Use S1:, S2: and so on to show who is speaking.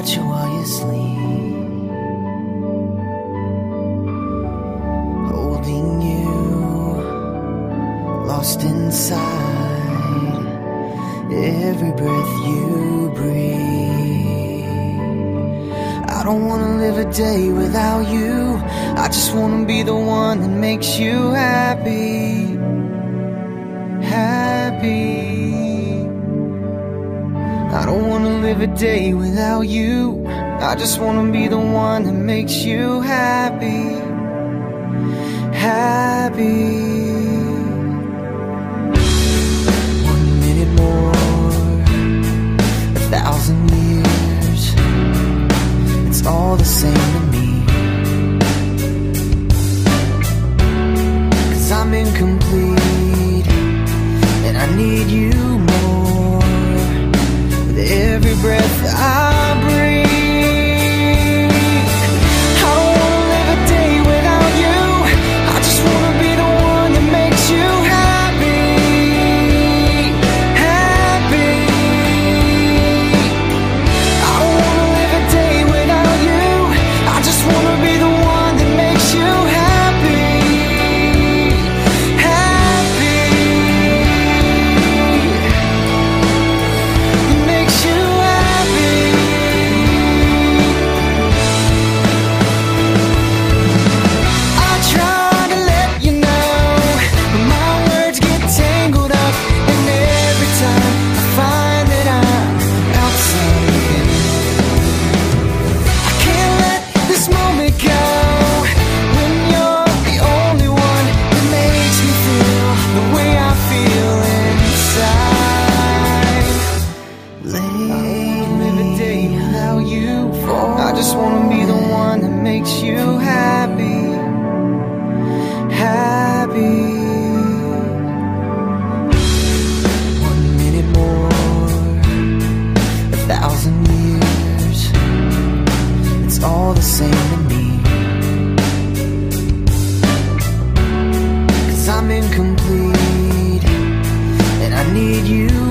S1: watch you while you sleep, holding you, lost inside every breath you breathe. I don't wanna live a day without you. I just wanna be the one that makes you happy. Happy. I don't wanna live a day without you. I just wanna be the one that makes you happy. Happy. 1 minute more, 1,000 years, it's all the same to me. 'Cause I'm incomplete and I need you more with every breath I breathe. I don't wanna live a day without you. I just wanna be the one that makes you happy. Happy. I don't wanna live a day without you. I just wanna be the one that makes you happy. Happy. It makes you happy. I try to let you know, but my words get tangled up, and every time I find that I'm outside, I can't let this moment go. When you're the only one that makes me feel the way I feel inside. Live a day without you. I just wanna be the one that makes you happy. Happy. 1 minute more, 1,000 years, it's all the same to me. 'Cause I'm incomplete and I need you